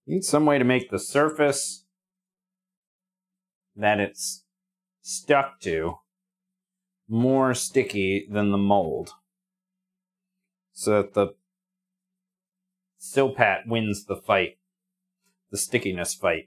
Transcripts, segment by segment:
Need some way to make the surface that it's stuck to more sticky than the mold, so that the Silpat wins the fight, the stickiness fight.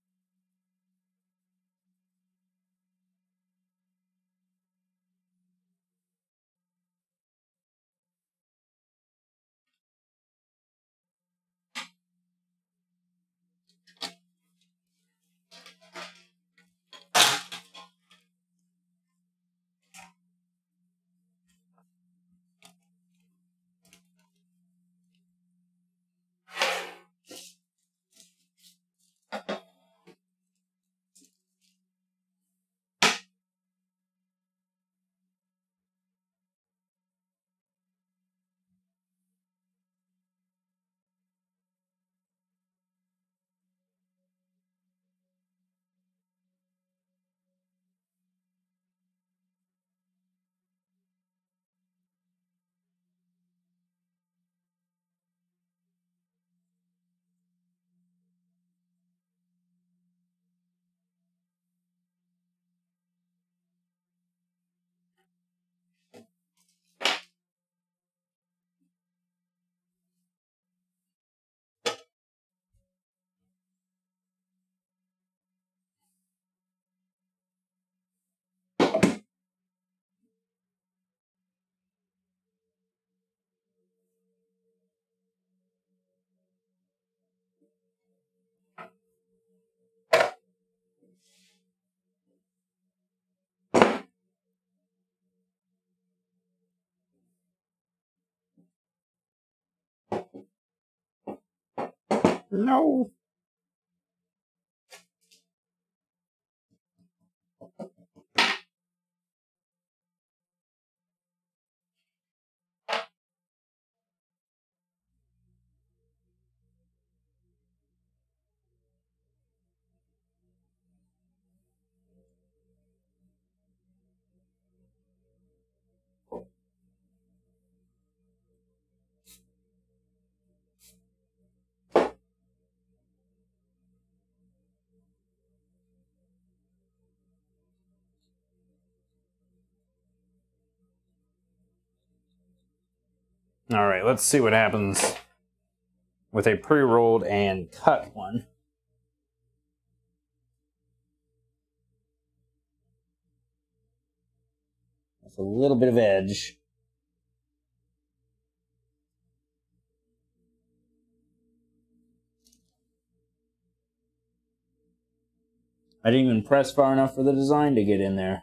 No. All right, let's see what happens with a pre-rolled and cut one. That's a little bit of edge. I didn't even press far enough for the design to get in there.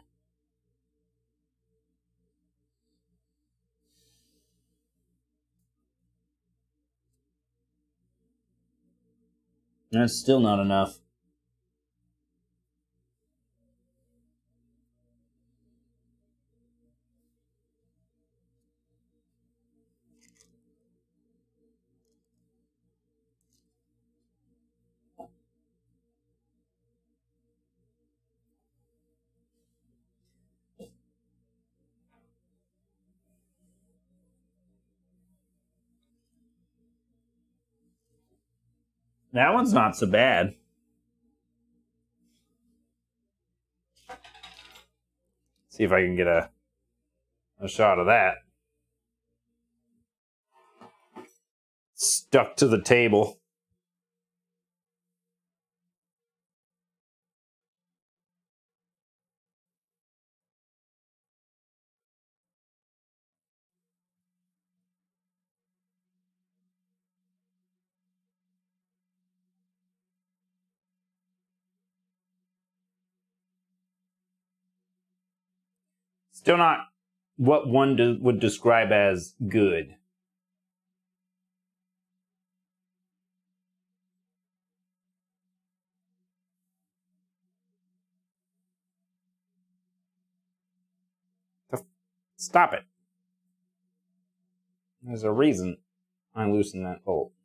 That's still not enough. That one's not so bad. See if I can get a shot of that. Stuck to the table. Still not what one would describe as good. Stop it. There's a reason I loosened that bolt.